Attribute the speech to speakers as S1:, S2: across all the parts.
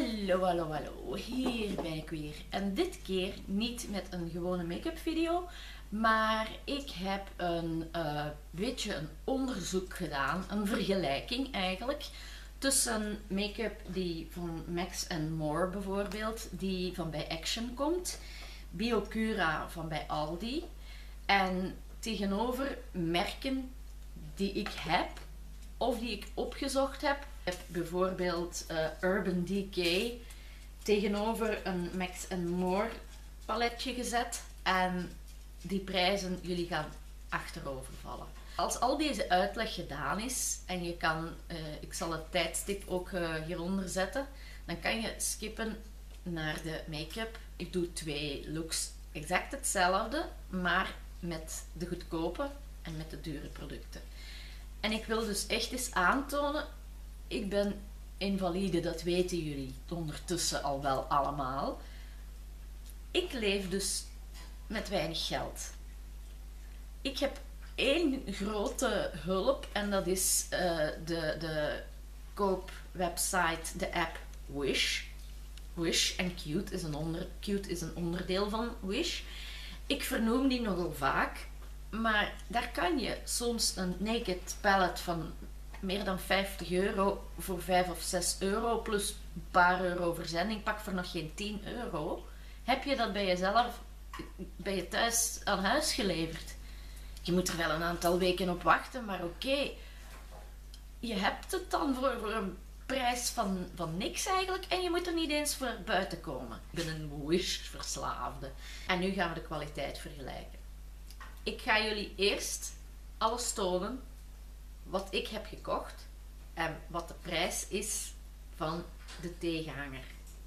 S1: Hallo, hallo, hallo. Hier ben ik weer. En dit keer niet met een gewone make-up video, maar ik heb een beetje een onderzoek gedaan, een vergelijking eigenlijk, tussen make-up die van Max More bijvoorbeeld, die van bij Action komt, Biocura van bij Aldi, en tegenover merken die ik heb of die ik opgezocht heb. Ik heb bijvoorbeeld Urban Decay tegenover een Max More paletje gezet en die prijzen, jullie gaan achterover vallen. Als al deze uitleg gedaan is en je kan, ik zal het tijdstip ook hieronder zetten, dan kan je skippen naar de make-up. Ik doe twee looks exact hetzelfde, maar met de goedkope en met de dure producten. En ik wil dus echt eens aantonen, ik ben invalide, dat weten jullie ondertussen al wel allemaal. Ik leef dus met weinig geld. Ik heb één grote hulp en dat is de koopwebsite, de app Wish. Wish en Qute is een onderdeel van Wish. Ik vernoem die nogal vaak. Maar daar kan je soms een naked palette van meer dan 50 euro voor 5 of 6 euro plus een paar euro verzending, pak voor nog geen 10 euro. Heb je dat bij jezelf, bij je thuis aan huis geleverd? Je moet er wel een aantal weken op wachten, maar oké. Je hebt het dan voor een prijs van niks eigenlijk en je moet er niet eens voor buiten komen. Ik ben een Wish-verslaafde. En nu gaan we de kwaliteit vergelijken. Ik ga jullie eerst alles tonen wat ik heb gekocht en wat de prijs is van de tegenhanger.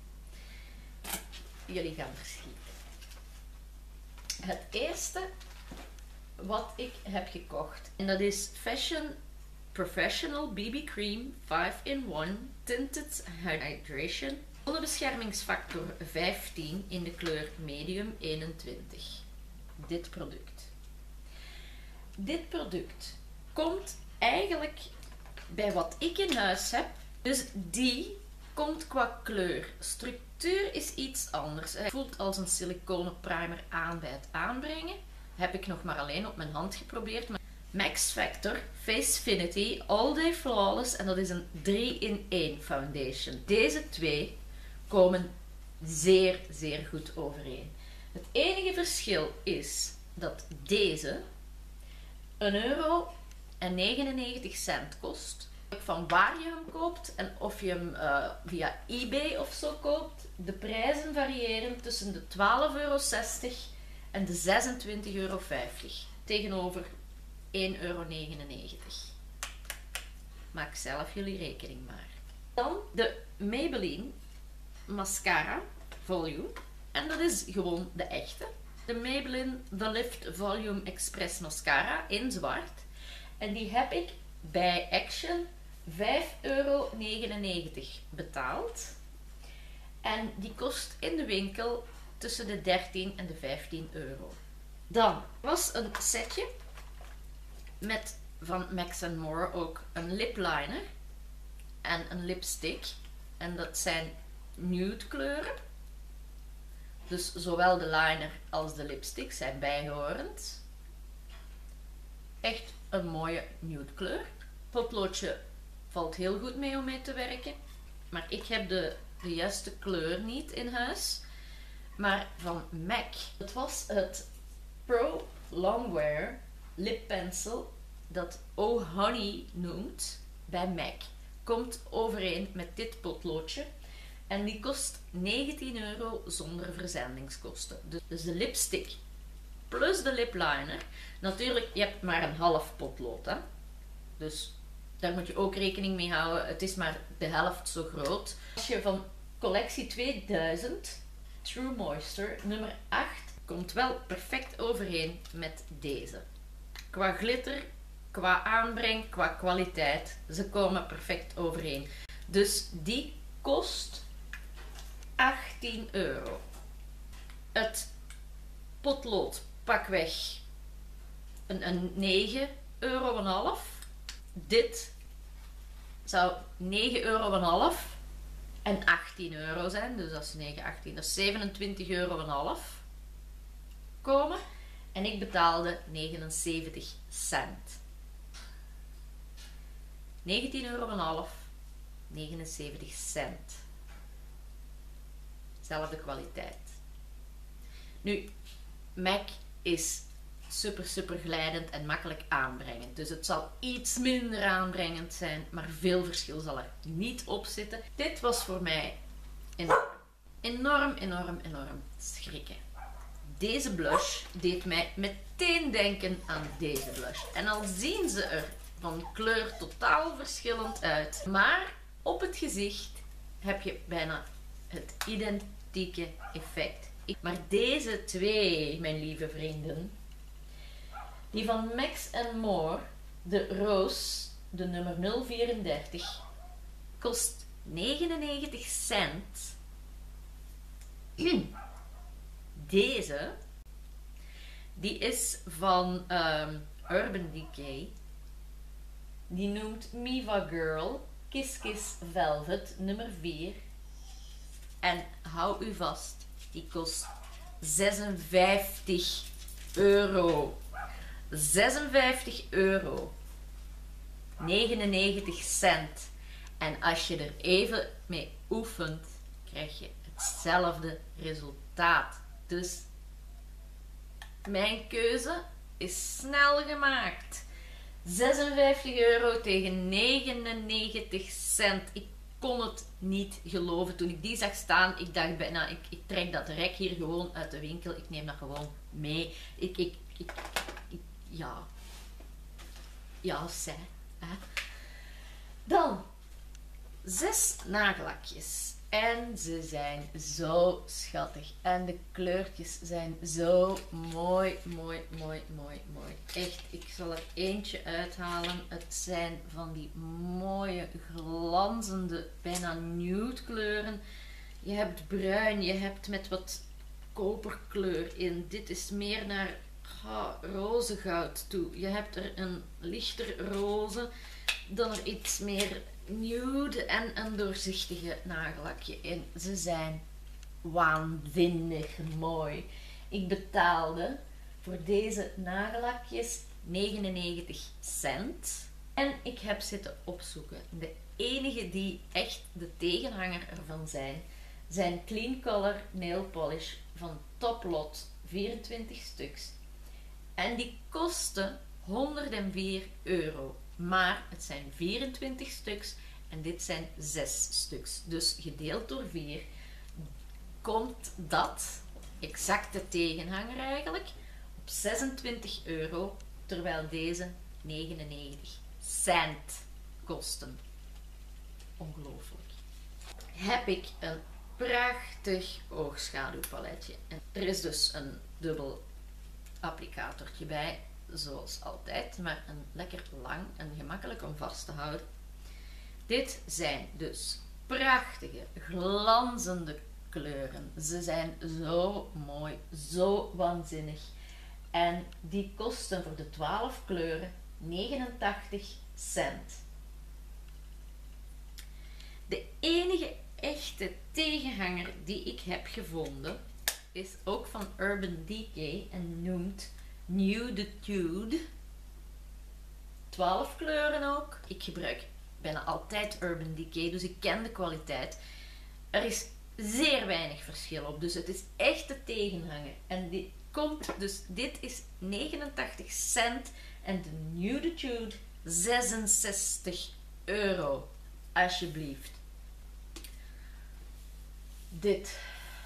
S1: Jullie gaan verschieten. Het eerste wat ik heb gekocht, en dat is Fashion Professional BB Cream 5-in-1 Tinted Hydration. Zonnebeschermingsfactor 15 in de kleur medium 21. Dit product. Dit product komt eigenlijk bij wat ik in huis heb. Dus die komt qua kleur. Structuur is iets anders. Hij voelt als een siliconen primer aan bij het aanbrengen. Heb ik nog maar alleen op mijn hand geprobeerd. Max Factor Facefinity All Day Flawless. En dat is een 3-in-1 foundation. Deze twee komen zeer, zeer goed overeen. Het enige verschil is dat deze €1,99 kost. Van waar je hem koopt en of je hem via eBay of zo koopt, de prijzen variëren tussen de €12,60 en de €26,50 tegenover €1,99. Maak zelf jullie rekening maar. Dan de Maybelline Mascara Volume en dat is gewoon de echte. De Maybelline The Lift Volume Express Mascara in zwart. En die heb ik bij Action €5,99 betaald. En die kost in de winkel tussen de 13 en de 15 euro. Dan was een setje met van Max More ook een lip liner en een lipstick. En dat zijn nude kleuren. Dus zowel de liner als de lipstick zijn bijhorend. Echt een mooie nude kleur. Potloodje valt heel goed mee om mee te werken. Maar ik heb de juiste kleur niet in huis. Maar van MAC. Het was het Pro Longwear Lip Pencil dat Oh Honey noemt bij MAC. Komt overeen met dit potloodje. En die kost 19 euro zonder verzendingskosten. Dus de lipstick plus de lip liner. Natuurlijk, je hebt maar een half potlood. Hè? Dus daar moet je ook rekening mee houden. Het is maar de helft zo groot. Als je van collectie 2000 True Moisture nummer 8 komt wel perfect overeen met deze. Qua glitter, qua aanbreng, qua kwaliteit. Ze komen perfect overeen. Dus die kost 18 euro. Het potlood pakweg een 9,5 €. Dit zou 9,5 € en 18 euro zijn. Dus dat is 9, 18, dat is 27,5 euro komen. En ik betaalde 79 cent. 19,5 euro, 79 cent. Zelfde kwaliteit. Nu, MAC is super glijdend en makkelijk aanbrengend. Dus het zal iets minder aanbrengend zijn, maar veel verschil zal er niet op zitten. Dit was voor mij enorm schrikken. Deze blush deed mij meteen denken aan deze blush. En al zien ze er van kleur totaal verschillend uit, maar op het gezicht heb je bijna het identieke effect. Maar deze twee, mijn lieve vrienden, die van Max More, de Rose, de nummer 034, kost 99 cent. Deze, die is van Urban Decay. Die noemt Miva Girl Kiss Kiss Velvet nummer 4. En hou u vast, die kost 56 euro. 56 euro. 99 cent. En als je er even mee oefent, krijg je hetzelfde resultaat. Dus mijn keuze is snel gemaakt. 56 euro tegen 99 cent. Ik kon het niet geloven toen ik die zag staan. Ik dacht bijna, ik trek dat rek hier gewoon uit de winkel. Ik neem dat gewoon mee. Ja, zij. Hè? Dan 6 nagellakjes. En ze zijn zo schattig. En de kleurtjes zijn zo mooi. Echt, ik zal er eentje uithalen. Het zijn van die mooie, glanzende, bijna nude kleuren. Je hebt bruin, je hebt met wat koperkleur in. Dit is meer naar rozegoud toe. Je hebt er een lichter roze, dan er iets meer nude en een doorzichtige nagellakje in. Ze zijn waanzinnig mooi. Ik betaalde voor deze nagellakjes 99 cent. En ik heb zitten opzoeken. De enige die echt de tegenhanger ervan zijn Clean Color Nail Polish van Top Lot, 24 stuks. En die kosten 104 euro. Maar het zijn 24 stuks en dit zijn 6 stuks. Dus gedeeld door 4 komt dat, exacte tegenhanger eigenlijk, op 26 euro. Terwijl deze 99 cent kosten. Ongelooflijk. Heb ik een prachtig oogschaduwpaletje. En er is dus een dubbel applicatortje bij, zoals altijd, maar een lekker lang en gemakkelijk om vast te houden. Dit zijn dus prachtige, glanzende kleuren. Ze zijn zo mooi, zo waanzinnig. En die kosten voor de 12 kleuren 89 cent. De enige echte tegenhanger die ik heb gevonden is ook van Urban Decay en noemt Nude. 12 kleuren ook. Ik gebruik bijna altijd Urban Decay, dus ik ken de kwaliteit. Er is zeer weinig verschil op, dus het is echt de tegenhanger. En dit komt, dus dit is 89 cent en de Nude 66 euro. Alsjeblieft. Dit.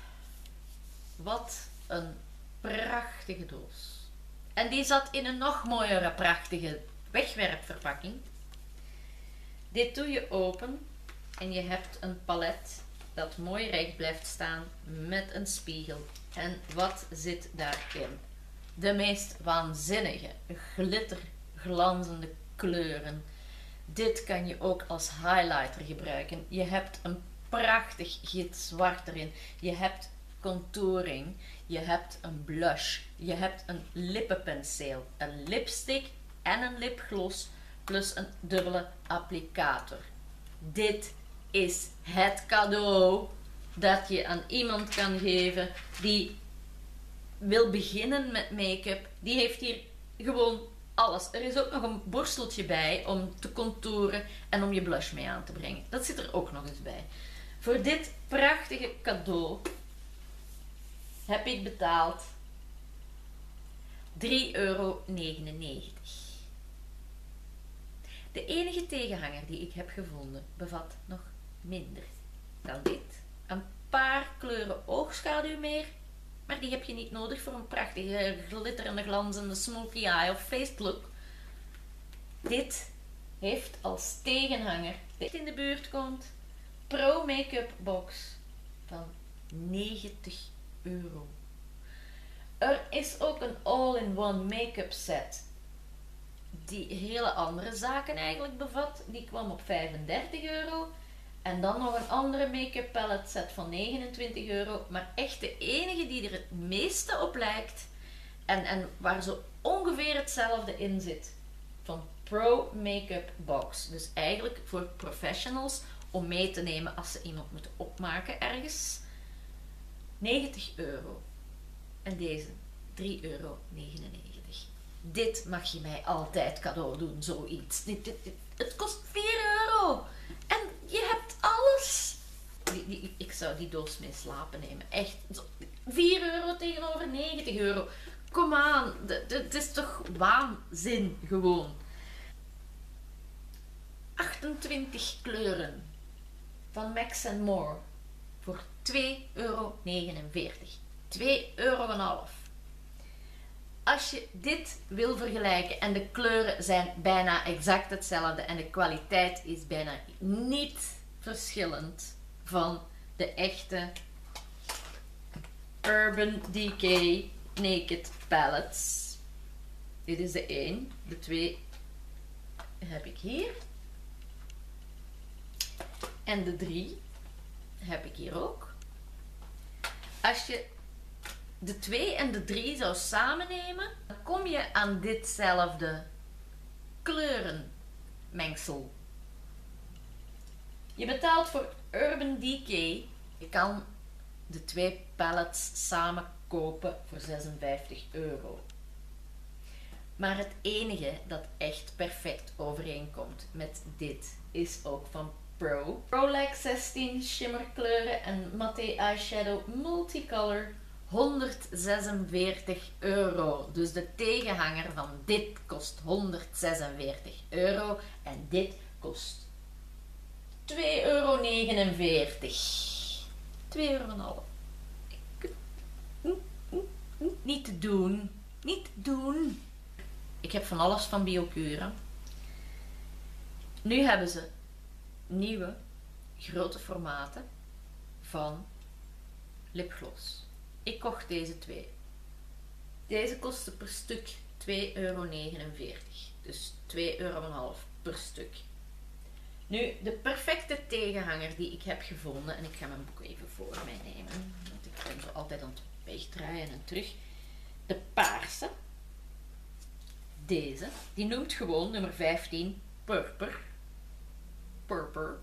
S1: Wat een prachtige doos. En die zat in een nog mooiere, prachtige wegwerpverpakking. Dit doe je open en je hebt een palet dat mooi recht blijft staan met een spiegel. En wat zit daarin? De meest waanzinnige, glitterglanzende kleuren. Dit kan je ook als highlighter gebruiken. Je hebt een prachtig gitzwart erin. Je hebt contouring. Je hebt een blush. Je hebt een lippenpenseel. Een lipstick en een lipgloss. Plus een dubbele applicator. Dit is het cadeau dat je aan iemand kan geven die wil beginnen met make-up. Die heeft hier gewoon alles. Er is ook nog een borsteltje bij om te contouren en om je blush mee aan te brengen. Dat zit er ook nog eens bij. Voor dit prachtige cadeau heb ik betaald €3,99. De enige tegenhanger die ik heb gevonden bevat nog minder dan dit. Een paar kleuren oogschaduw meer, maar die heb je niet nodig voor een prachtige glitterende glanzende smoky eye of faced look. Dit heeft als tegenhanger, dit in de buurt komt, Pro Make-up Box van €90. Er is ook een all-in-one make-up set die hele andere zaken eigenlijk bevat. Die kwam op €35. En dan nog een andere make-up palette set van €29. Maar echt de enige die er het meeste op lijkt. En waar zo ongeveer hetzelfde in zit. Van Pro Make-up Box. Dus eigenlijk voor professionals om mee te nemen als ze iemand moeten opmaken ergens. €90. En deze €3,99. Dit mag je mij altijd cadeau doen, zoiets. Het kost €4. En je hebt alles. Ik zou die doos mee slapen nemen. Echt. €4 tegenover €90. Kom aan. Het is toch waanzin gewoon. 28 kleuren van Max More voor €2,49. €2,50. Als je dit wil vergelijken en de kleuren zijn bijna exact hetzelfde en de kwaliteit is bijna niet verschillend van de echte Urban Decay Naked Palettes. Dit is de 1, de 2 heb ik hier. En de 3 heb ik hier ook. Als je de 2 en de 3 zou samennemen, dan kom je aan ditzelfde kleurenmengsel. Je betaalt voor Urban Decay. Je kan de 2 palettes samen kopen voor €56. Maar het enige dat echt perfect overeenkomt met dit is ook van Pro. Prolux 16 shimmerkleuren en matte eyeshadow multicolor. €146. Dus de tegenhanger van dit kost €146 en dit kost €2,49. €2,50. Niet te doen. Niet te doen. Ik heb van alles van Biocure. Nu hebben ze nieuwe grote formaten van lipgloss. Ik kocht deze 2. Deze kostte per stuk €2,49. Dus €2,50 per stuk. Nu, de perfecte tegenhanger die ik heb gevonden, en ik ga mijn boek even voor mij nemen, want ik ben zo altijd aan het wegdraaien en terug. De paarse, deze, die noemt gewoon nummer 15 Purper. Purper.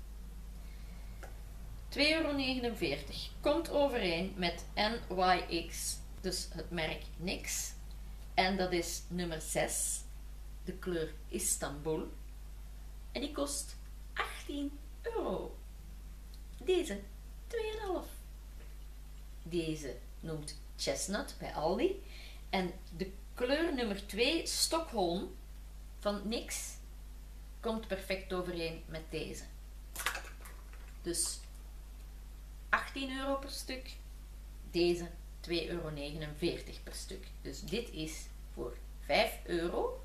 S1: €2,49. Komt overeen met NYX, dus het merk NYX. En dat is nummer 6, de kleur Istanbul. En die kost €18. Deze €2,50. Deze noemt Chestnut bij Aldi. En de kleur nummer 2, Stockholm, van NYX, komt perfect overeen met deze. Dus €18 per stuk. Deze €2,49 per stuk. Dus dit is voor €5.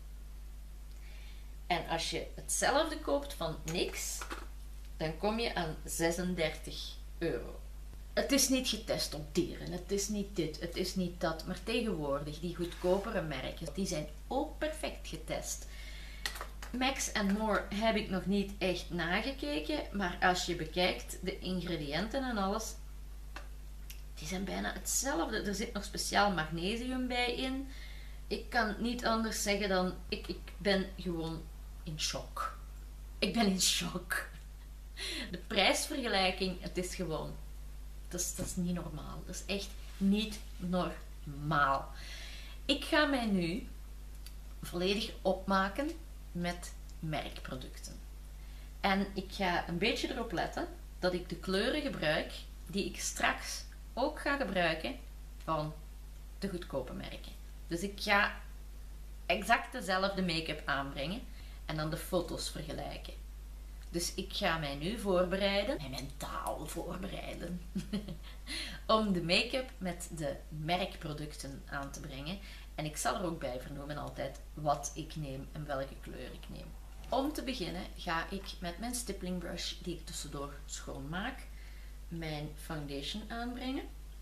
S1: En als je hetzelfde koopt van NYX, dan kom je aan €36. Het is niet getest op dieren, het is niet dit, het is niet dat, maar tegenwoordig die goedkopere merken, die zijn ook perfect getest. Max More heb ik nog niet echt nagekeken, maar als je bekijkt de ingrediënten en alles, die zijn bijna hetzelfde. Er zit nog speciaal magnesium bij in. Ik kan niet anders zeggen dan, ik ben gewoon in shock. Ik ben in shock. De prijsvergelijking, het is gewoon, dat is niet normaal. Dat is echt niet normaal. Ik ga mij nu volledig opmaken met merkproducten. En ik ga een beetje erop letten dat ik de kleuren gebruik die ik straks ook ga gebruiken van de goedkope merken. Dus ik ga exact dezelfde make-up aanbrengen en dan de foto's vergelijken. Dus ik ga mij nu voorbereiden, en mentaal voorbereiden, om de make-up met de merkproducten aan te brengen. En ik zal er ook bij vernoemen altijd wat ik neem en welke kleur ik neem. Om te beginnen ga ik met mijn stippling brush, die ik tussendoor schoonmaak, mijn foundation aanbrengen.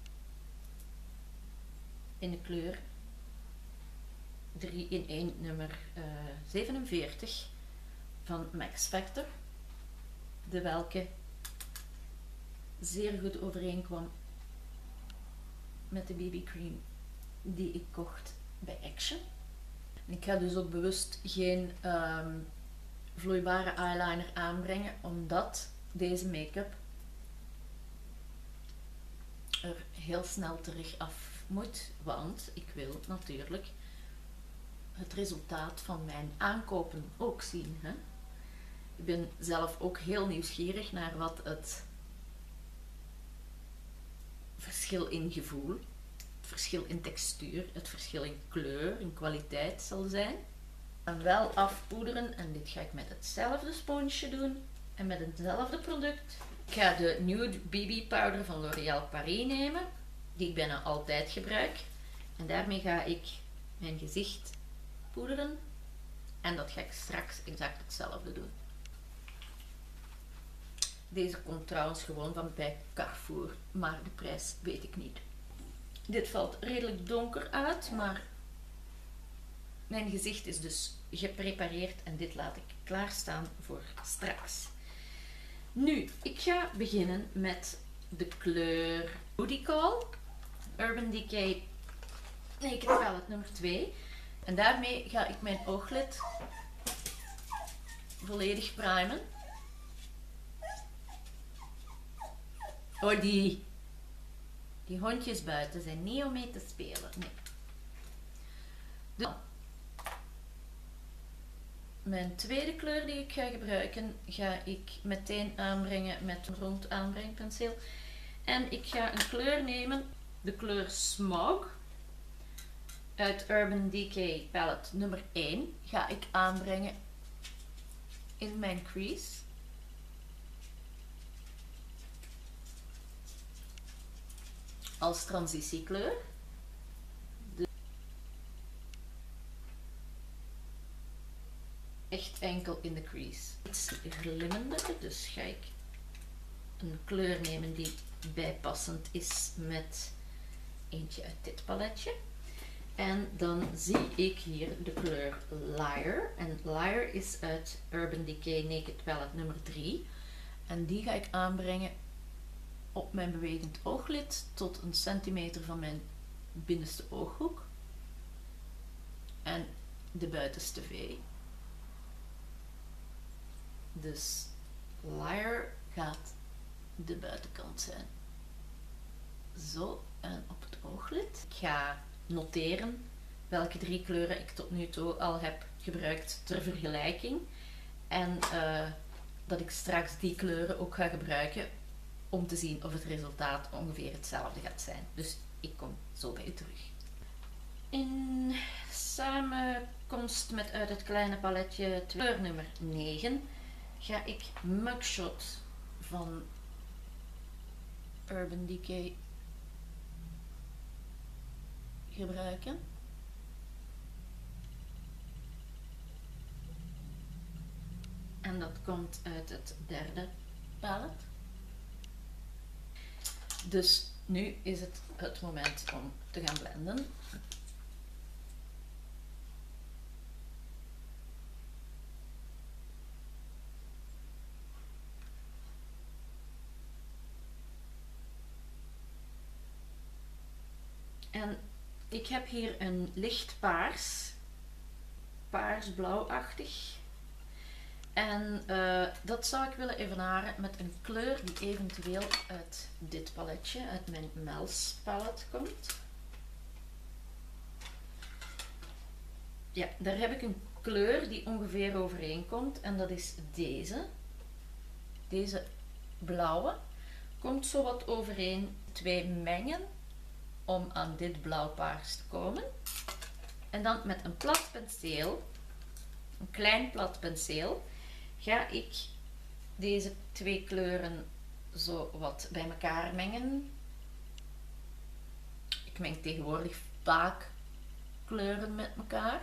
S1: In de kleur 3-in-1 nummer 47 van Max Factor. De welke zeer goed overeenkwam met de BB cream die ik kocht bij Action. Ik ga dus ook bewust geen vloeibare eyeliner aanbrengen, omdat deze make-up er heel snel terug af moet, want ik wil natuurlijk het resultaat van mijn aankopen ook zien. Hè? Ik ben zelf ook heel nieuwsgierig naar wat het verschil in gevoel, het verschil in textuur, het verschil in kleur, in kwaliteit zal zijn. En wel afpoederen, en dit ga ik met hetzelfde sponsje doen en met hetzelfde product. Ik ga de Nude BB Powder van L'Oréal Paris nemen, die ik bijna altijd gebruik. En daarmee ga ik mijn gezicht poederen en dat ga ik straks exact hetzelfde doen. Deze komt trouwens gewoon van bij Carrefour, maar de prijs weet ik niet. Dit valt redelijk donker uit, maar mijn gezicht is dus geprepareerd en dit laat ik klaarstaan voor straks. Nu, ik ga beginnen met de kleur Booty Call, Urban Decay Naked Palette nummer 2. En daarmee ga ik mijn ooglid volledig primen. Oh, die hondjes buiten zijn niet om mee te spelen. Nee. Dus mijn tweede kleur die ik ga gebruiken, ga ik meteen aanbrengen met een rond aanbrengpenseel. En ik ga een kleur nemen, de kleur Smog. Uit Urban Decay Palette nummer 1 ga ik aanbrengen in mijn crease. Als transitiekleur. Echt enkel in de crease. Iets glimmender, dus ga ik een kleur nemen die bijpassend is met eentje uit dit paletje. En dan zie ik hier de kleur Liar. En Liar is uit Urban Decay Naked Palette nummer 3. En die ga ik aanbrengen op mijn bewegend ooglid tot een centimeter van mijn binnenste ooghoek. En de buitenste V. Dus Liar gaat de buitenkant zijn. Zo, en op het ooglid. Ik ga noteren welke 3 kleuren ik tot nu toe al heb gebruikt ter vergelijking. En dat ik straks die kleuren ook ga gebruiken om te zien of het resultaat ongeveer hetzelfde gaat zijn. Dus ik kom zo bij u terug. In samenkomst met uit het kleine paletje kleur nummer 9 ga ik Mugshot van Urban Decay gebruiken. En dat komt uit het derde palet. Dus nu is het moment om te gaan blenden. En ik heb hier een licht paars, paars-blauwachtig. En dat zou ik willen evenaren met een kleur die eventueel uit dit paletje, uit mijn Mel's palet komt. Ja, daar heb ik een kleur die ongeveer overeenkomt en dat is deze. Deze blauwe komt zo wat overeen. Twee mengen om aan dit blauwpaars te komen. En dan met een plat penseel, een klein plat penseel, ga ik deze twee kleuren zo wat bij elkaar mengen. Ik meng tegenwoordig vaak kleuren met elkaar.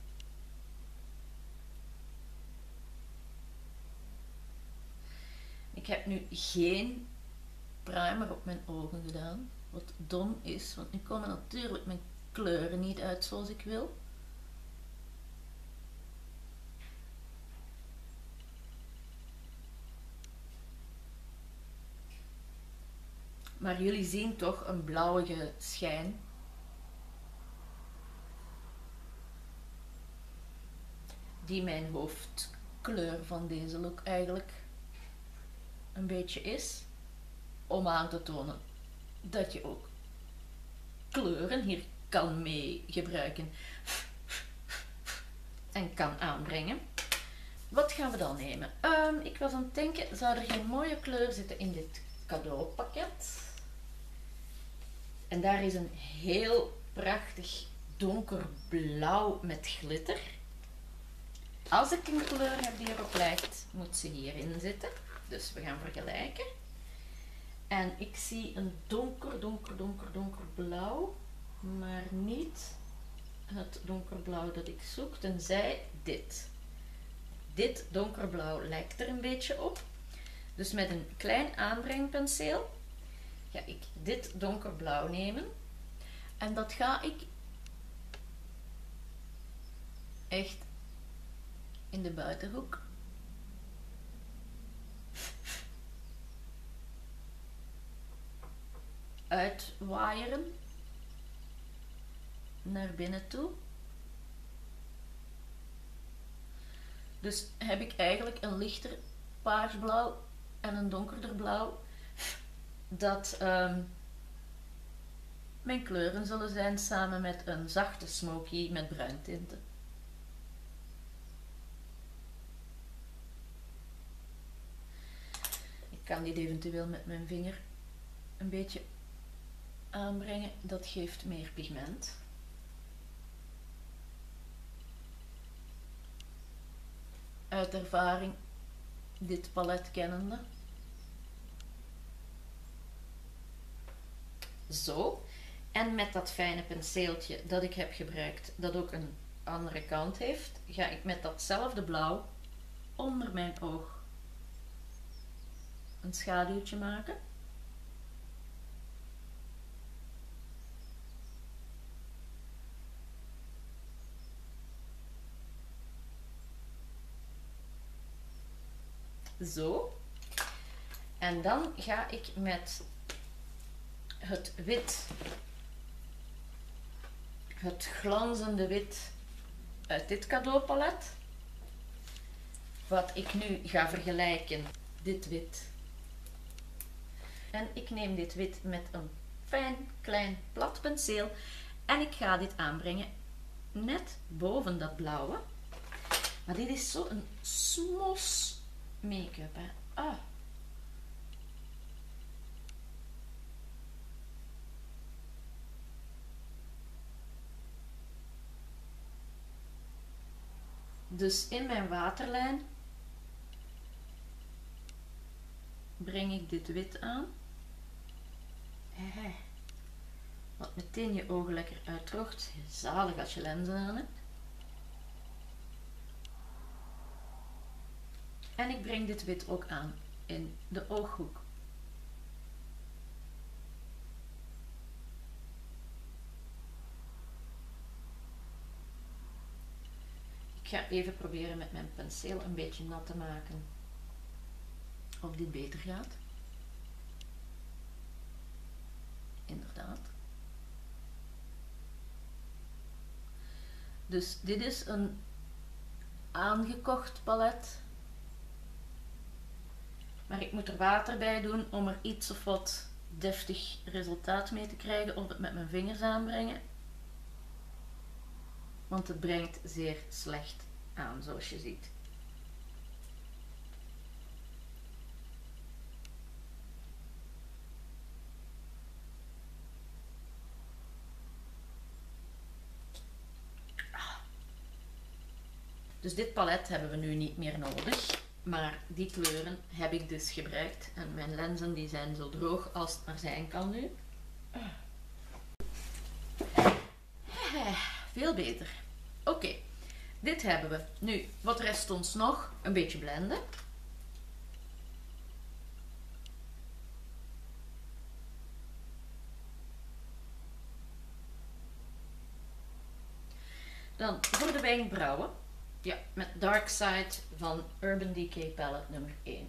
S1: Ik heb nu geen primer op mijn ogen gedaan, wat dom is, want nu komen natuurlijk mijn kleuren niet uit zoals ik wil. Maar jullie zien toch een blauwige schijn. Die mijn hoofdkleur van deze look eigenlijk een beetje is. Om aan te tonen dat je ook kleuren hier kan mee gebruiken en kan aanbrengen. Wat gaan we dan nemen? Ik was aan het denken, zou er geen mooie kleur zitten in dit cadeaupakket? En daar is een heel prachtig donkerblauw met glitter. Als ik een kleur heb die erop lijkt, moet ze hierin zitten. Dus we gaan vergelijken. En ik zie een donkerblauw, maar niet het donkerblauw dat ik zoek, tenzij dit. Dit donkerblauw lijkt er een beetje op. Dus met een klein aanbrengpenseel ga ik dit donkerblauw nemen. En dat ga ik echt in de buitenhoek uitwaaieren naar binnen toe. Dus heb ik eigenlijk een lichter paarsblauw en een donkerder blauw dat mijn kleuren zullen zijn, samen met een zachte smoky met bruintinten. Ik kan dit eventueel met mijn vinger een beetje aanbrengen, dat geeft meer pigment. Uit ervaring, dit palet kennende. Zo. En met dat fijne penseeltje dat ik heb gebruikt, dat ook een andere kant heeft, ga ik met datzelfde blauw onder mijn oog een schaduwtje maken. Zo. En dan ga ik met het wit, het glanzende wit uit dit cadeaupalet, wat ik nu ga vergelijken, dit wit. En ik neem dit wit met een fijn klein plat penseel en ik ga dit aanbrengen net boven dat blauwe. Maar dit is zo een smos make-up, hè. Ah. Dus in mijn waterlijn breng ik dit wit aan. Wat meteen je ogen lekker uitdroogt. Zalig als je lenzen aan hebt. En ik breng dit wit ook aan in de ooghoek. Ik ga even proberen met mijn penseel een beetje nat te maken of dit beter gaat. Inderdaad. Dus dit is een aangekocht palet Maar ik moet er water bij doen om er iets of wat deftig resultaat mee te krijgen, of het met mijn vingers aanbrengen. Want het brengt zeer slecht aan, zoals je ziet. Dus dit palet hebben we nu niet meer nodig. Maar die kleuren heb ik dus gebruikt. En mijn lenzen die zijn zo droog als het maar zijn kan nu. Veel beter. Oké, dit hebben we. Nu, wat rest ons nog? Een beetje blenden. Dan voor de wenkbrauwen. Ja, met Dark Side van Urban Decay Palette nummer 1.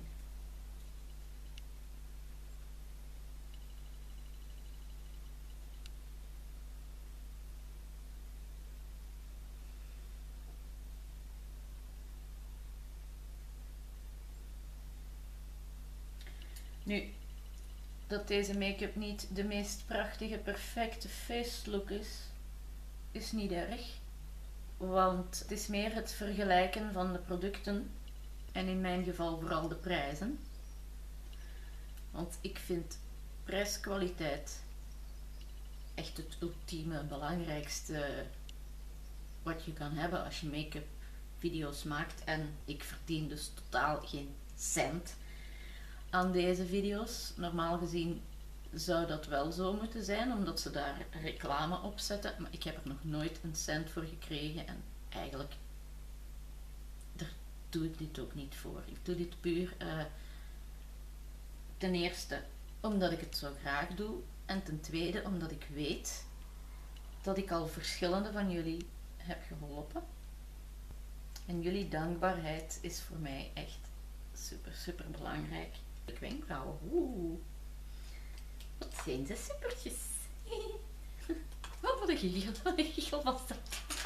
S1: Nu, dat deze make-up niet de meest prachtige, perfecte face look is niet erg. Want het is meer het vergelijken van de producten en in mijn geval vooral de prijzen. Want ik vind prijs-kwaliteit echt het ultieme, belangrijkste wat je kan hebben als je make-up video's maakt. En ik verdien dus totaal geen cent aan deze video's. Normaal gezien zou dat wel zo moeten zijn, omdat ze daar reclame op zetten. Maar ik heb er nog nooit een cent voor gekregen. En eigenlijk, daar doe ik dit ook niet voor. Ik doe dit puur ten eerste omdat ik het zo graag doe. En ten tweede omdat ik weet dat ik al verschillende van jullie heb geholpen. En jullie dankbaarheid is voor mij echt super, super belangrijk. De wenkbrauwen, wat zijn ze supertjes. Wat een giegel was dat.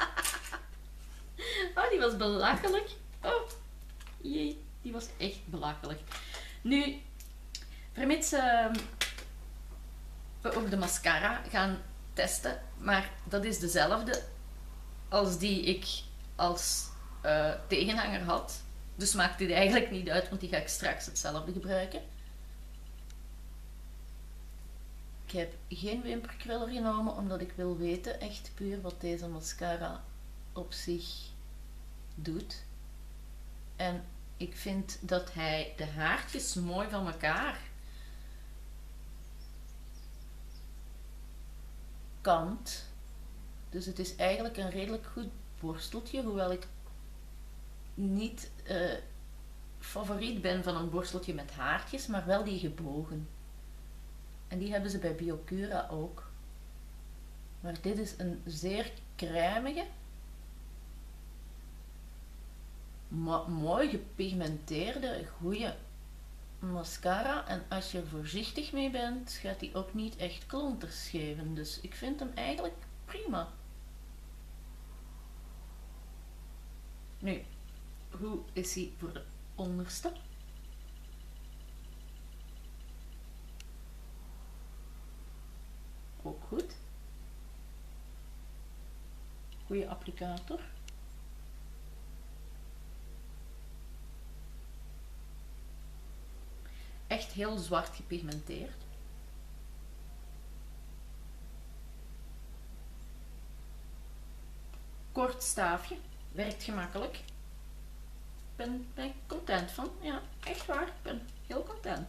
S1: Oh, die was belachelijk. Oh, jee, die was echt belachelijk. Nu, vermits we ook de mascara gaan testen, maar dat is dezelfde als die ik als tegenhanger had. Dus maakt dit eigenlijk niet uit, want die ga ik straks hetzelfde gebruiken. Ik heb geen wimperkwiller genomen, omdat ik wil weten echt puur wat deze mascara op zich doet. En ik vind dat hij de haartjes mooi van elkaar kant. Dus het is eigenlijk een redelijk goed borsteltje, hoewel ik niet favoriet ben van een borsteltje met haartjes, maar wel die gebogen. En die hebben ze bij Biocura ook. Maar dit is een zeer crèmige, mooi gepigmenteerde, goede mascara. En als je er voorzichtig mee bent, gaat die ook niet echt klonters geven. Dus ik vind hem eigenlijk prima. Nu, hoe is hij voor de onderste? Ook goed. Goede applicator. Echt heel zwart gepigmenteerd. Kort staafje. Werkt gemakkelijk. Ben ik content van. Ja, echt waar. Ik ben heel content.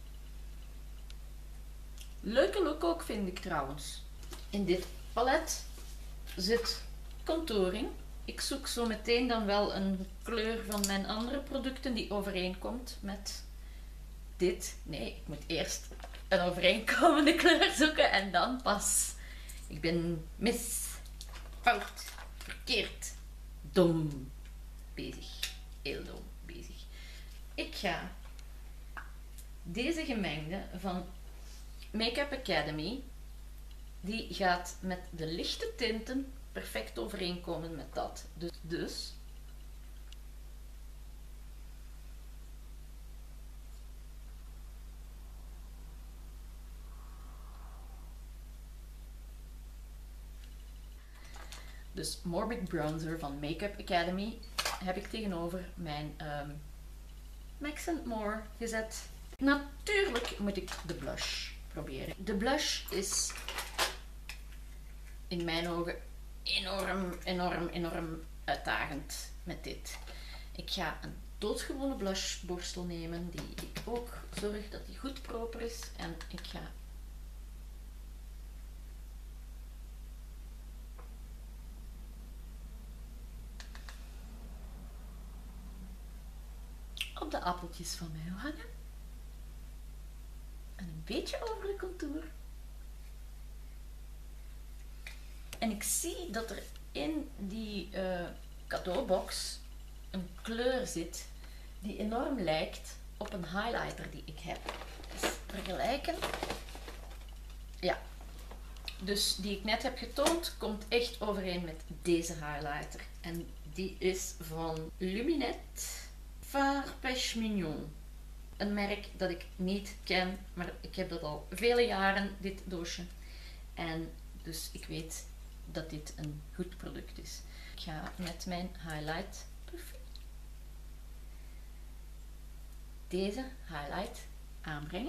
S1: Leuke look ook, vind ik trouwens. In dit palet zit contouring. Ik zoek zo meteen dan wel een kleur van mijn andere producten die overeenkomt met dit. Nee, ik moet eerst een overeenkomende kleur zoeken en dan pas. Ik ben mis, fout, verkeerd, dom bezig. Heel dom bezig. Ik ga deze gemengde van Make-up Academy, die gaat met de lichte tinten perfect overeenkomen met dat. Dus Dus Morbid Bronzer van Makeup Academy heb ik tegenover mijn Max More gezet. Natuurlijk moet ik de blush proberen. De blush is in mijn ogen enorm uitdagend met dit. Ik ga een doodgewone blushborstel nemen die ik ook zorg dat die goed proper is. En ik ga op de appeltjes van mij hangen. En een beetje over de contour. En ik zie dat er in die cadeaubox een kleur zit die enorm lijkt op een highlighter die ik heb. Dus vergelijken. Ja. Dus die ik net heb getoond komt echt overeen met deze highlighter. En die is van Luminette Farpèche Mignon. Een merk dat ik niet ken, maar ik heb dat al vele jaren, dit doosje. En dus ik weet dat dit een goed product is. Ik ga met mijn highlight puffy deze highlight aanbrengen.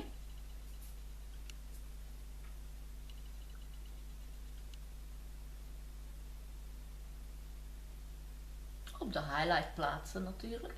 S1: Op de highlight plaatsen natuurlijk.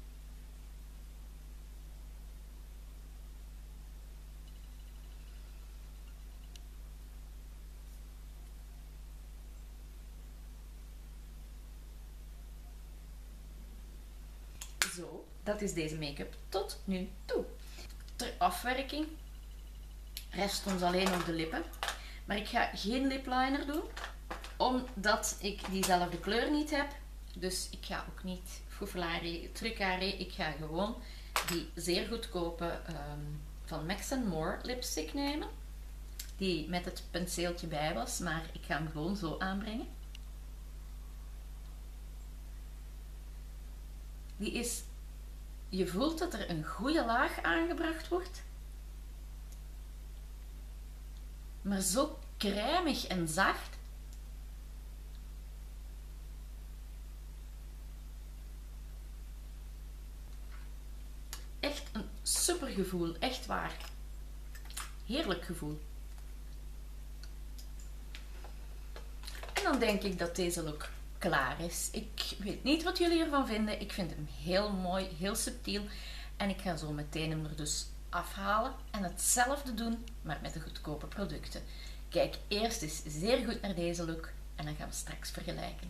S1: Zo, dat is deze make-up tot nu toe. Ter afwerking rest ons alleen nog de lippen. Maar ik ga geen lipliner doen, omdat ik diezelfde kleur niet heb. Dus ik ga ook niet Fouffalari, Trucare. Ik ga gewoon die zeer goedkope van Max More lipstick nemen. Die met het penseeltje bij was, maar ik ga hem gewoon zo aanbrengen. Die is, je voelt dat er een goede laag aangebracht wordt. Maar zo crèmig en zacht. Echt een super gevoel, echt waar. Heerlijk gevoel. En dan denk ik dat deze look klaar is. Ik weet niet wat jullie ervan vinden. Ik vind hem heel mooi, heel subtiel. En ik ga zo meteen hem er dus afhalen en hetzelfde doen, maar met de goedkope producten. Kijk eerst eens zeer goed naar deze look en dan gaan we straks vergelijken.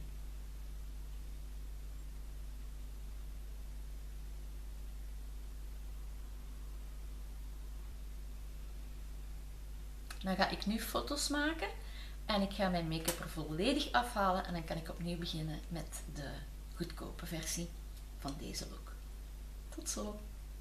S1: Dan ga ik nu foto's maken en ik ga mijn make-up er volledig afhalen en dan kan ik opnieuw beginnen met de goedkope versie van deze look. Tot zo!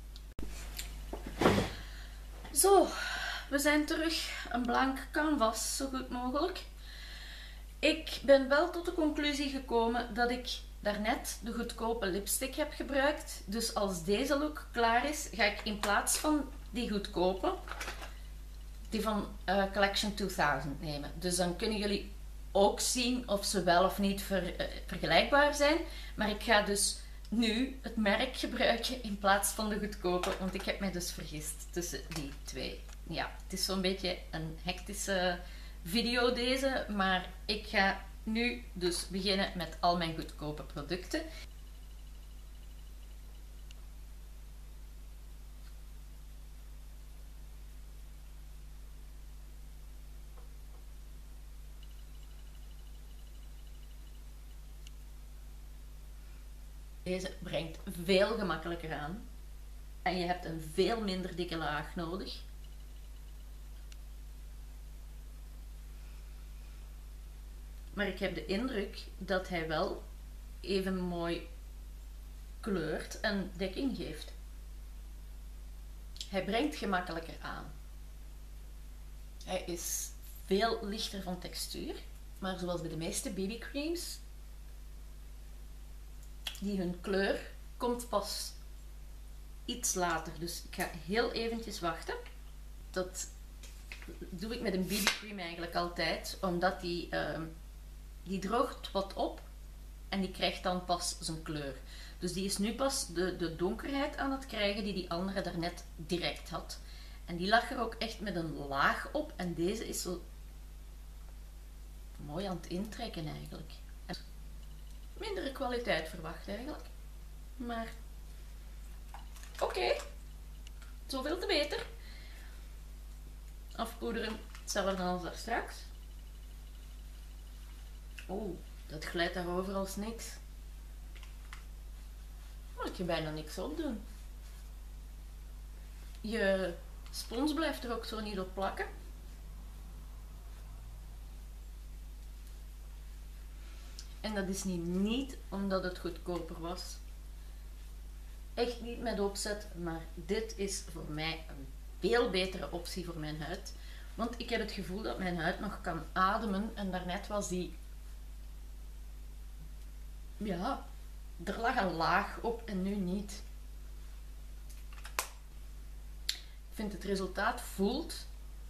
S1: Zo, we zijn terug. Een blank canvas, zo goed mogelijk. Ik ben wel tot de conclusie gekomen dat ik daarnet de goedkope lipstick heb gebruikt. Dus als deze look klaar is, ga ik in plaats van die goedkope, die van Collection 2000 nemen. Dus dan kunnen jullie ook zien of ze wel of niet vergelijkbaar zijn. Maar ik ga dus nu het merk gebruiken in plaats van de goedkope, want ik heb mij dus vergist tussen die twee. Ja, het is zo'n beetje een hectische video deze, maar ik ga nu dus beginnen met al mijn goedkope producten. Deze brengt veel gemakkelijker aan en je hebt een veel minder dikke laag nodig. Maar ik heb de indruk dat hij wel even mooi kleurt en dekking geeft. Hij brengt gemakkelijker aan. Hij is veel lichter van textuur, maar zoals bij de meeste BB-creams, die hun kleur komt pas iets later. Dus ik ga heel eventjes wachten. Dat doe ik met een BB-cream eigenlijk altijd, omdat die Die droogt wat op en die krijgt dan pas zijn kleur. Dus die is nu pas de donkerheid aan het krijgen die die andere daarnet direct had. En die lag er ook echt met een laag op en deze is zo mooi aan het intrekken eigenlijk. En mindere kwaliteit verwacht eigenlijk. Maar oké, zoveel te beter. Afpoederen, hetzelfde als daar straks. Oh, dat glijdt daarover als niks. Moet je bijna niks opdoen. Je spons blijft er ook zo niet op plakken. En dat is niet omdat het goedkoper was. Echt niet met opzet, maar dit is voor mij een veel betere optie voor mijn huid. Want ik heb het gevoel dat mijn huid nog kan ademen en daarnet was die... Ja, er lag een laag op en nu niet. Ik vind het resultaat voelt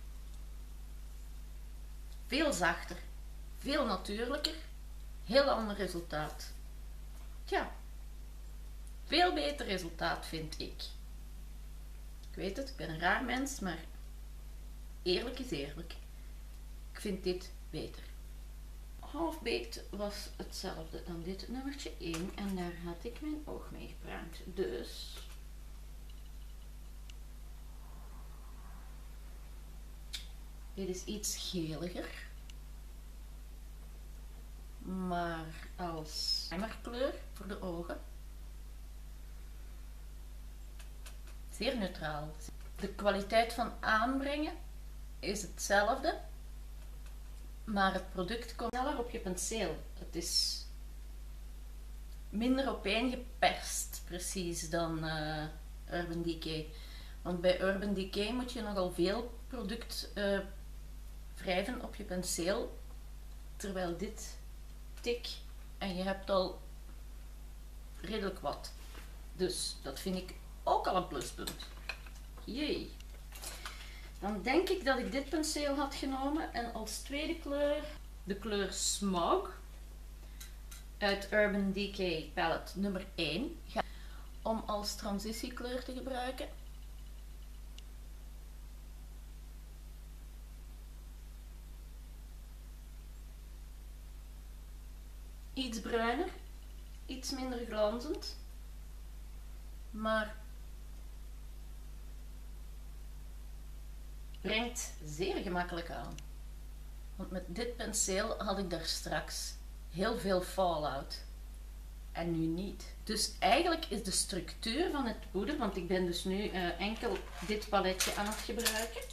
S1: veel zachter, veel natuurlijker, heel ander resultaat. Tja, veel beter resultaat vind ik. Ik weet het, ik ben een raar mens, maar eerlijk is eerlijk. Ik vind dit beter. Half-baked was hetzelfde dan dit nummertje 1 en daar had ik mijn oog mee geprimed. Dus dit is iets geliger, maar als primerkleur voor de ogen. Zeer neutraal. De kwaliteit van aanbrengen is hetzelfde, maar het product komt sneller op je penseel. Het is minder opeengeperst precies dan Urban Decay. Want bij Urban Decay moet je nogal veel product wrijven op je penseel, terwijl dit tik en je hebt al redelijk wat. Dus dat vind ik ook al een pluspunt. Jee. Dan denk ik dat ik dit penseel had genomen en als tweede kleur de kleur Smog uit Urban Decay palette nummer 1 om als transitiekleur te gebruiken. Iets bruiner, iets minder glanzend, maar brengt zeer gemakkelijk aan. Want met dit penseel had ik daar straks heel veel fallout en nu niet. Dus eigenlijk is de structuur van het poeder, want ik ben dus nu enkel dit paletje aan het gebruiken.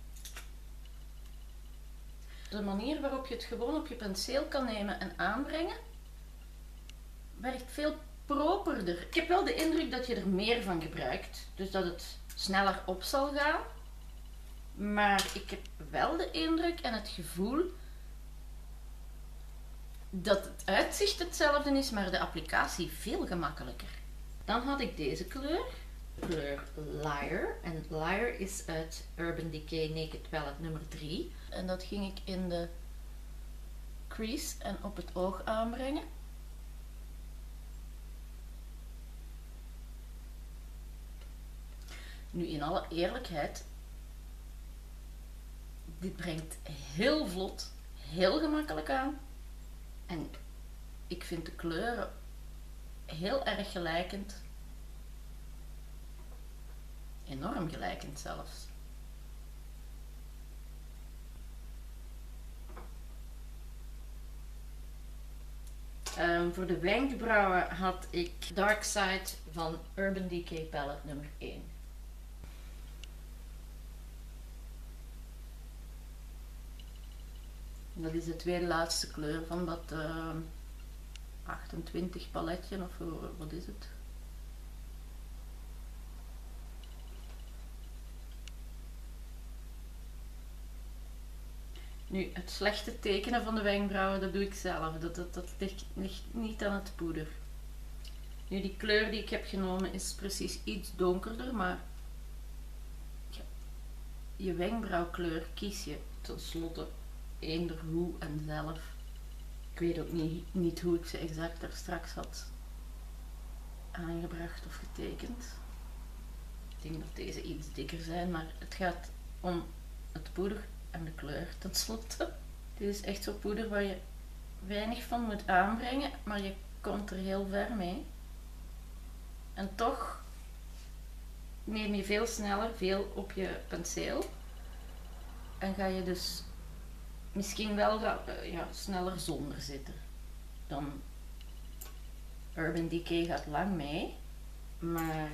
S1: De manier waarop je het gewoon op je penseel kan nemen en aanbrengen, werkt veel properder. Ik heb wel de indruk dat je er meer van gebruikt, dus dat het sneller op zal gaan. Maar ik heb wel de indruk en het gevoel dat het uitzicht hetzelfde is, maar de applicatie veel gemakkelijker. Dan had ik deze kleur, kleur Liar. En Liar is uit Urban Decay Naked Palette nummer 3. En dat ging ik in de crease en op het oog aanbrengen. Nu in alle eerlijkheid, dit brengt heel vlot, heel gemakkelijk aan. En ik vind de kleuren heel erg gelijkend. Enorm gelijkend zelfs. Voor de wenkbrauwen had ik Dark Side van Urban Decay Palette nummer 1. Dat is de tweede laatste kleur van dat 28 paletje of wat is het? Nu, het slechte tekenen van de wenkbrauwen, dat doe ik zelf. Dat ligt niet aan het poeder. Nu, die kleur die ik heb genomen is precies iets donkerder, maar ja, je wenkbrauwkleur kies je tenslotte eender hoe en zelf. Ik weet ook niet hoe ik ze exact er straks had aangebracht of getekend. Ik denk dat deze iets dikker zijn, maar het gaat om het poeder en de kleur tenslotte. Dit is echt zo'n poeder waar je weinig van moet aanbrengen, maar je komt er heel ver mee. En toch neem je veel sneller veel op je penseel. En ga je dus misschien wel sneller zonder zitten. Dan Urban Decay gaat lang mee, maar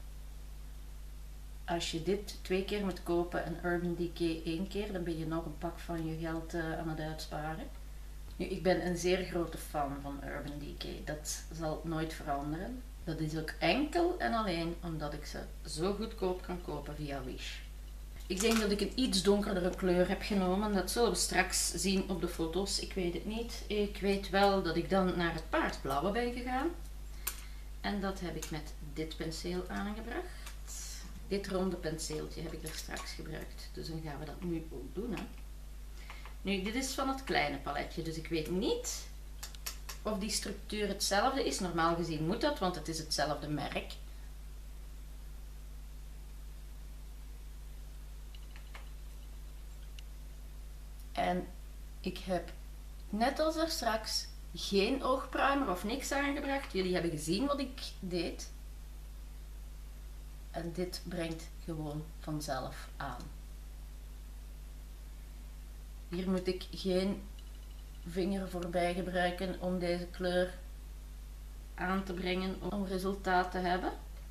S1: als je dit 2 keer moet kopen en Urban Decay 1 keer, dan ben je nog een pak van je geld aan het uitsparen. Nu, ik ben een zeer grote fan van Urban Decay. Dat zal nooit veranderen. Dat is ook enkel en alleen omdat ik ze zo goedkoop kan kopen via Wish. Ik denk dat ik een iets donkerdere kleur heb genomen. Dat zullen we straks zien op de foto's. Ik weet het niet. Ik weet wel dat ik dan naar het paardsblauwe ben gegaan. En dat heb ik met dit penseel aangebracht. Dit ronde penseeltje heb ik er straks gebruikt. Dus dan gaan we dat nu ook doen. Hè. Nu, dit is van het kleine paletje. Dus ik weet niet of die structuur hetzelfde is. Normaal gezien moet dat, want het is hetzelfde merk. En ik heb net als er straks geen oogpruimer of niks aangebracht. Jullie hebben gezien wat ik deed. En dit brengt gewoon vanzelf aan. Hier moet ik geen vinger voorbij gebruiken om deze kleur aan te brengen om resultaat te hebben.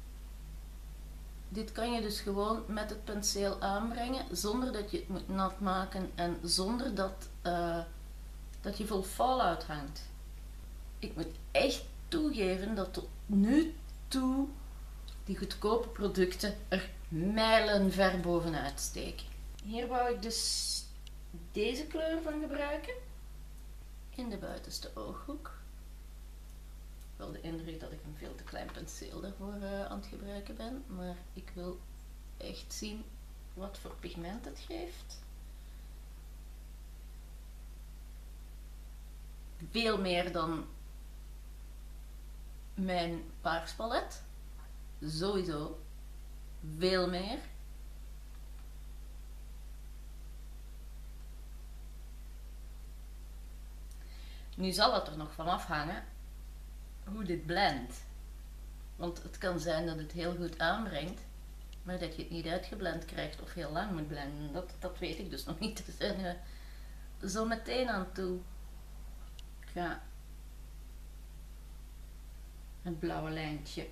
S1: Dit kan je dus gewoon met het penseel aanbrengen zonder dat je het moet nat maken en zonder dat je vol fallout hangt. Ik moet echt toegeven dat tot nu toe die goedkope producten er mijlenver bovenuit steken. Hier wou ik dus deze kleur van gebruiken in de buitenste ooghoek. Wel de indruk dat ik een veel te klein penseel daarvoor aan het gebruiken ben, maar ik wil echt zien wat voor pigment het geeft. Veel meer dan mijn paarspalet. Sowieso. Veel meer. Nu zal het er nog van afhangen hoe dit blendt. Want het kan zijn dat het heel goed aanbrengt, maar dat je het niet uitgeblend krijgt of heel lang moet blenden. Dat weet ik dus nog niet. Daar zijn we zo meteen aan toe. Ik ga het blauwe lijntje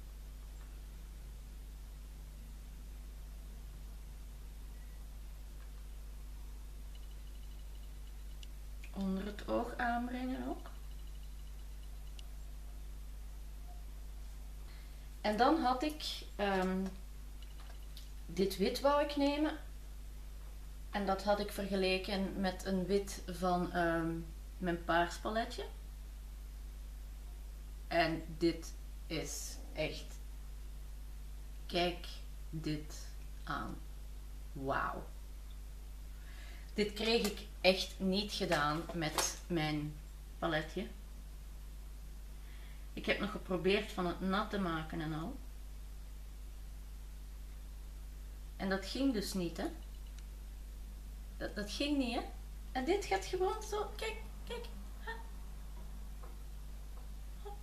S1: onder het oog aanbrengen ook. En dan had ik dit wit wou ik nemen. En dat had ik vergeleken met een wit van mijn paarspaletje. En dit is echt... Kijk dit aan. Wauw. Dit kreeg ik echt niet gedaan met mijn paletje. Ik heb nog geprobeerd van het nat te maken en al. En dat ging dus niet, hè. Dat ging niet, hè. En dit gaat gewoon zo, kijk, kijk. Hop.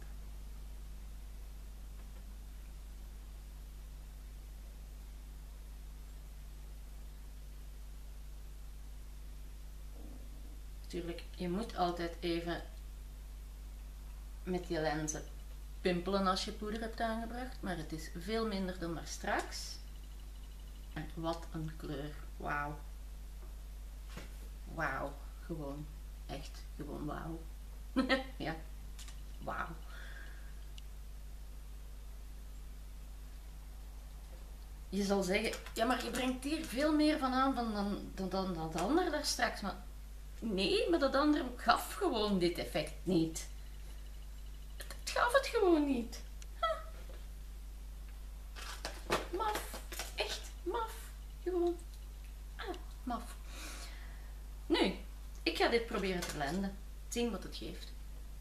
S1: Natuurlijk, je moet altijd even met je lenzen pimpelen als je poeder hebt aangebracht, maar het is veel minder dan maar straks. En wat een kleur, wauw. Wauw, gewoon, echt, gewoon wauw. Ja, wauw. Je zal zeggen, ja maar je brengt hier veel meer van aan dan dat andere daar straks, maar nee, maar dat andere gaf gewoon dit effect niet. Het gaf het gewoon niet. Maf, echt maf, gewoon, maf. Nu, ik ga dit proberen te blenden. Zien wat het geeft.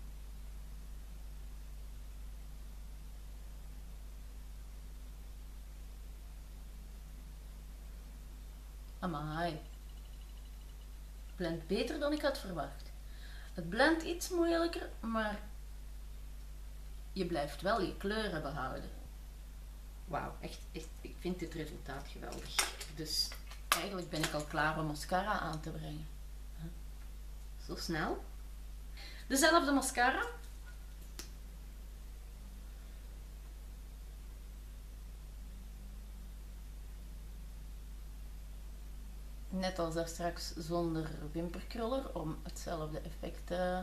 S1: Amai. Blendt beter dan ik had verwacht. Het blendt iets moeilijker, maar je blijft wel je kleuren behouden. Wauw, echt, ik vind dit resultaat geweldig. Dus eigenlijk ben ik al klaar om mascara aan te brengen. Zo snel. Dezelfde mascara. Net als daar straks zonder wimperkruller om hetzelfde effect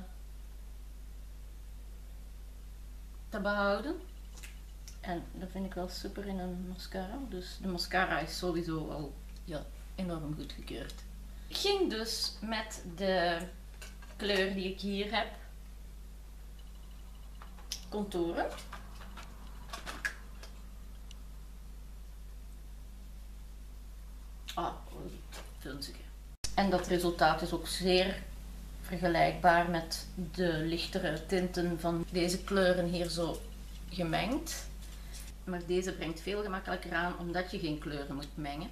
S1: te behouden. En dat vind ik wel super in een mascara. Dus de mascara is sowieso al enorm goed gekeurd. Ik ging dus met de kleur die ik hier heb contouren. Vunzige. En dat resultaat is ook zeer vergelijkbaar met de lichtere tinten van deze kleuren hier zo gemengd. Maar deze brengt veel gemakkelijker aan omdat je geen kleuren moet mengen.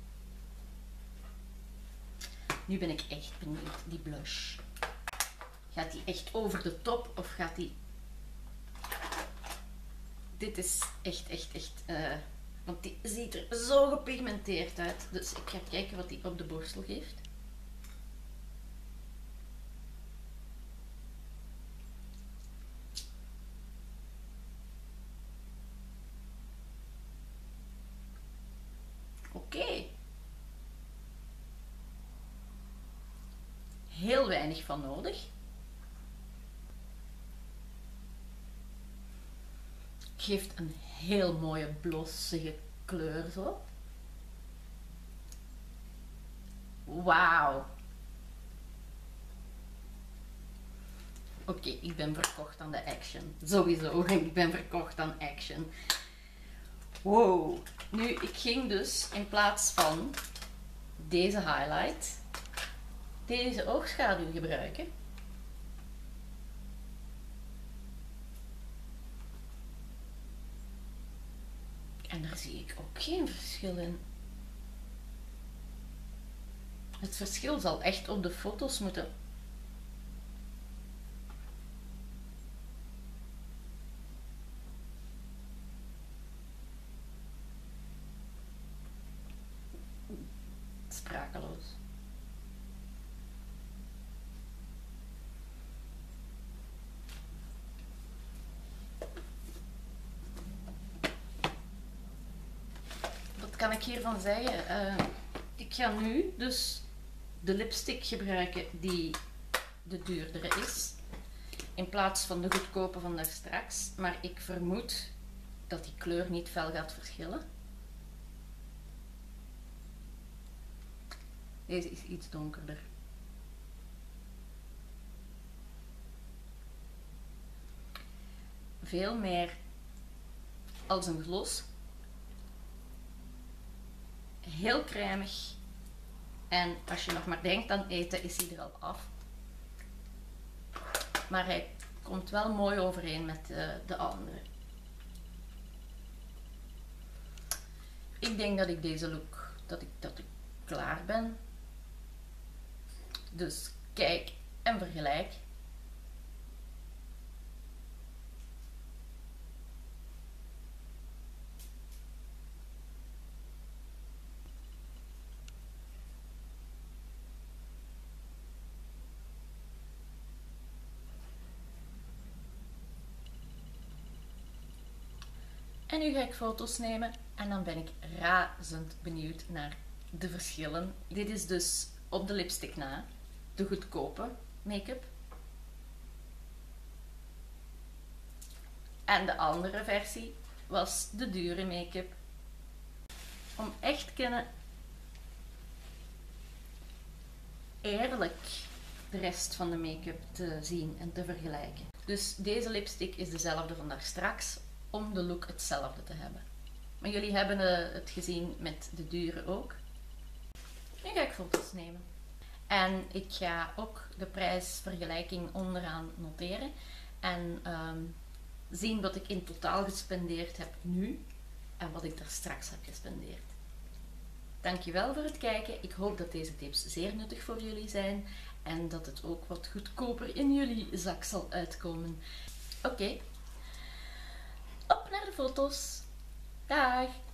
S1: Nu ben ik echt benieuwd, die blush. Gaat die echt over de top of gaat die... Dit is echt... want die ziet er zo gepigmenteerd uit. Dus ik ga kijken wat die op de borstel geeft. Oké. Heel weinig van nodig. Geeft een heel mooie blossige kleur zo. Wauw. Oké, ik ben verkocht aan de Action. Sowieso, ik ben verkocht aan Action. Wow. Nu, ik ging dus in plaats van deze highlight, deze oogschaduw gebruiken. En daar zie ik ook geen verschil in. Het verschil zal echt op de foto's moeten. Sprakeloos. Wat kan ik hiervan zeggen? Ik ga nu dus de lipstick gebruiken die de duurdere is, in plaats van de goedkope van daar straks. Maar ik vermoed dat die kleur niet fel gaat verschillen. Deze is iets donkerder. Veel meer als een gloss. Heel cremig. En als je nog maar denkt aan eten, is hij er al af. Maar hij komt wel mooi overeen met de andere. Ik denk dat ik deze look, dat ik klaar ben. Dus kijk en vergelijk. En nu ga ik foto's nemen en dan ben ik razend benieuwd naar de verschillen. Dit is dus op de lipstick na, de goedkope make-up. En de andere versie was de dure make-up. Om echt eerlijk de rest van de make-up te zien en te vergelijken. Dus deze lipstick is dezelfde van daar straks, om de look hetzelfde te hebben. Maar jullie hebben het gezien met de dure ook. Nu ga ik foto's nemen. En ik ga ook de prijsvergelijking onderaan noteren. En zien wat ik in totaal gespendeerd heb nu en wat ik daar straks heb gespendeerd. Dankjewel voor het kijken. Ik hoop dat deze tips zeer nuttig voor jullie zijn en dat het ook wat goedkoper in jullie zak zal uitkomen. Oké, op naar de foto's. Dag!